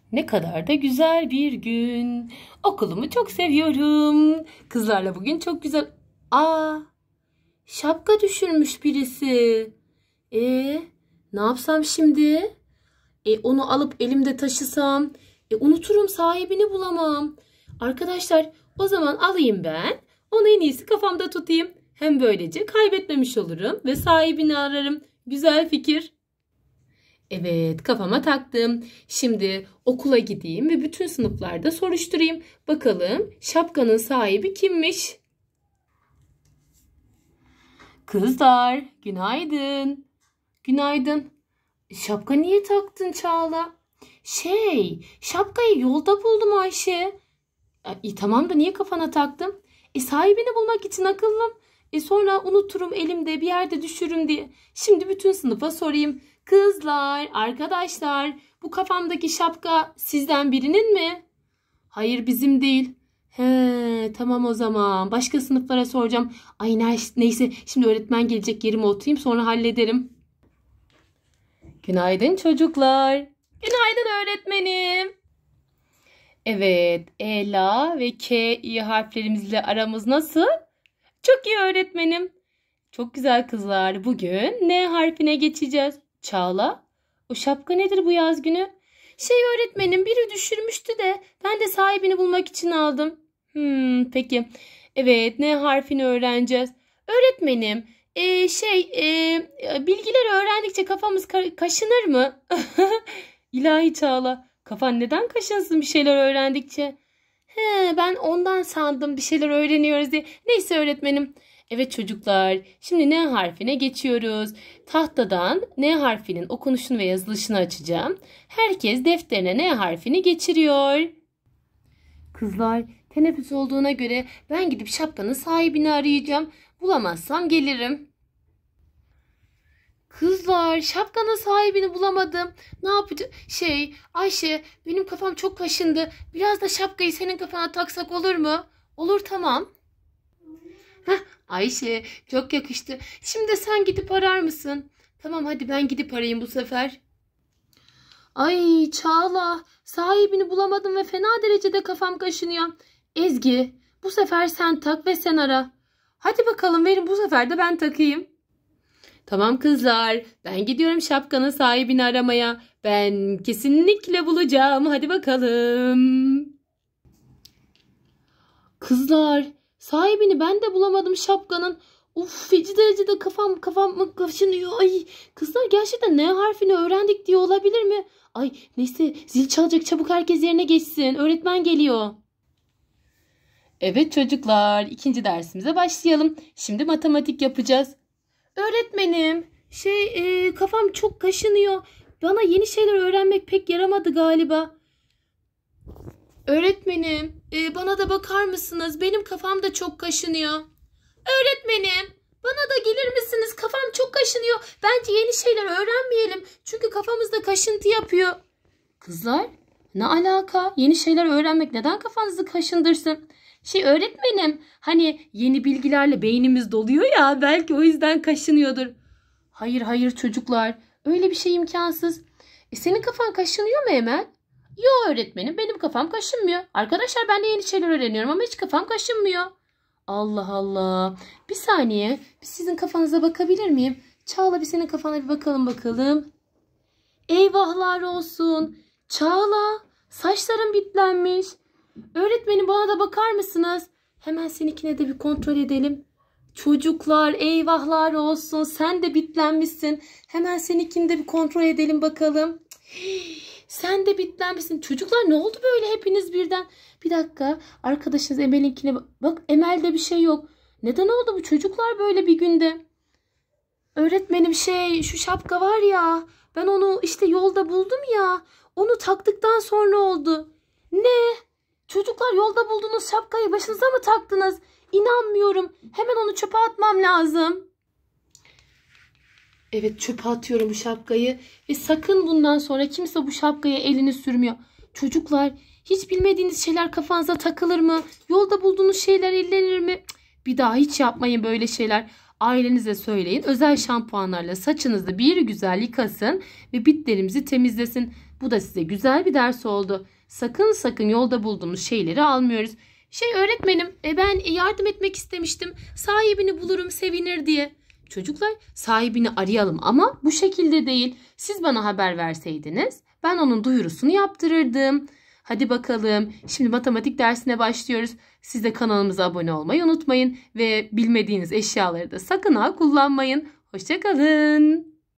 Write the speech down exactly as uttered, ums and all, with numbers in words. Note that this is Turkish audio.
Ne kadar da güzel bir gün. Okulumu çok seviyorum. Kızlarla bugün çok güzel. Aa, şapka düşürmüş birisi. E, ne yapsam şimdi? E, onu alıp elimde taşısam, e, unuturum, sahibini bulamam. Arkadaşlar, o zaman alayım ben. Onu en iyisi kafamda tutayım. Hem böylece kaybetmemiş olurum ve sahibini ararım. Güzel fikir. Evet, kafama taktım. Şimdi okula gideyim ve bütün sınıflarda soruşturayım. Bakalım şapkanın sahibi kimmiş? Kızlar, günaydın. Günaydın. Şapka niye taktın Çağla? Şey, şapkayı yolda buldum Ayşe. E, tamam da niye kafana taktım? E, sahibini bulmak için akıllım. E, sonra unuturum, elimde bir yerde düşürürüm diye. Şimdi bütün sınıfa sorayım. Kızlar, arkadaşlar, bu kafamdaki şapka sizden birinin mi? Hayır, bizim değil. He, tamam o zaman. Başka sınıflara soracağım. Ay neyse, şimdi öğretmen gelecek, yerime oturayım, sonra hallederim. Günaydın çocuklar. Günaydın öğretmenim. Evet, E, la ve K, İ harflerimizle aramız nasıl? Çok iyi öğretmenim. Çok güzel kızlar. Bugün N harfine geçeceğiz. Çağla, o şapka nedir bu yaz günü? Şey öğretmenim, biri düşürmüştü de ben de sahibini bulmak için aldım. Hmm, peki. Evet, N harfini öğreneceğiz. Öğretmenim, e, şey e, bilgileri öğrendikçe kafamız ka- kaşınır mı? İlahi Çağla, kafan neden kaşınsın bir şeyler öğrendikçe? He, ben ondan sandım bir şeyler öğreniyoruz diye. Neyse öğretmenim. Evet çocuklar, şimdi N harfine geçiyoruz. Tahtadan N harfinin okunuşunu ve yazılışını açacağım. Herkes defterine N harfini geçiriyor. Kızlar, teneffüs olduğuna göre ben gidip şapkanın sahibini arayacağım. Bulamazsam gelirim. Kızlar, şapkanın sahibini bulamadım. Ne yapacağım? Şey, Ayşe, benim kafam çok kaşındı. Biraz da şapkayı senin kafana taksak olur mu? Olur, tamam. Heh, Ayşe, çok yakıştı. Şimdi sen gidip arar mısın? Tamam, hadi ben gidip arayayım bu sefer. Ay Çağla, sahibini bulamadım ve fena derecede kafam kaşınıyor. Ezgi, bu sefer sen tak ve sen ara. Hadi bakalım, verin bu sefer de ben takayım. Tamam kızlar, ben gidiyorum şapkanın sahibini aramaya. Ben kesinlikle bulacağım. Hadi bakalım. Kızlar, sahibini ben de bulamadım şapkanın. Uf, feci derecede kafam kafam kaşınıyor. Ay, kızlar gerçekten N harfini öğrendik diye olabilir mi? Ay, neyse, zil çalacak, çabuk herkes yerine geçsin. Öğretmen geliyor. Evet çocuklar, ikinci dersimize başlayalım. Şimdi matematik yapacağız. Öğretmenim, şey e, kafam çok kaşınıyor. Bana yeni şeyler öğrenmek pek yaramadı galiba. Öğretmenim, e, bana da bakar mısınız? Benim kafam da çok kaşınıyor. Öğretmenim, bana da gelir misiniz? Kafam çok kaşınıyor. Bence yeni şeyler öğrenmeyelim. Çünkü kafamızda kaşıntı yapıyor. Kızlar, ne alaka? Yeni şeyler öğrenmek neden kafanızı kaşındırsın? Şey öğretmenim, hani yeni bilgilerle beynimiz doluyor ya, belki o yüzden kaşınıyordur. Hayır hayır çocuklar, öyle bir şey imkansız. E, senin kafan kaşınıyor mu Emel? Yo öğretmenim, benim kafam kaşınmıyor. Arkadaşlar, ben de yeni şeyler öğreniyorum ama hiç kafam kaşınmıyor. Allah Allah. Bir saniye, bir sizin kafanıza bakabilir miyim? Çağla, bir senin kafana bir bakalım bakalım. Eyvahlar olsun. Çağla, saçların bitlenmiş. Öğretmenim, bana da bakar mısınız? Hemen seninkine de bir kontrol edelim. Çocuklar, eyvahlar olsun. Sen de bitlenmişsin. Hemen seninkini de bir kontrol edelim bakalım. Sen de bitlenmişsin. Çocuklar, ne oldu böyle hepiniz birden? Bir dakika, arkadaşınız Emel'inkine bak. Bak, Emel'de bir şey yok. Neden oldu bu çocuklar böyle bir günde? Öğretmenim, şey, şu şapka var ya. Ben onu işte yolda buldum ya. Onu taktıktan sonra oldu. Ne? Çocuklar, yolda bulduğunuz şapkayı başınıza mı taktınız? İnanmıyorum. Hemen onu çöpe atmam lazım. Evet, çöpe atıyorum bu şapkayı. Ve sakın bundan sonra kimse bu şapkaya elini sürmüyor. Çocuklar, hiç bilmediğiniz şeyler kafanıza takılır mı? Yolda bulduğunuz şeyler ellenir mi? Bir daha hiç yapmayın böyle şeyler. Ailenize söyleyin. Özel şampuanlarla saçınızı bir güzel yıkasın ve bitlerimizi temizlesin. Bu da size güzel bir ders oldu. Sakın sakın yolda bulduğumuz şeyleri almıyoruz. Şey öğretmenim, e ben yardım etmek istemiştim. Sahibini bulurum, sevinir diye. Çocuklar, sahibini arayalım ama bu şekilde değil. Siz bana haber verseydiniz ben onun duyurusunu yaptırırdım. Hadi bakalım. Şimdi matematik dersine başlıyoruz. Siz de kanalımıza abone olmayı unutmayın ve bilmediğiniz eşyaları da sakın ha kullanmayın. Hoşça kalın.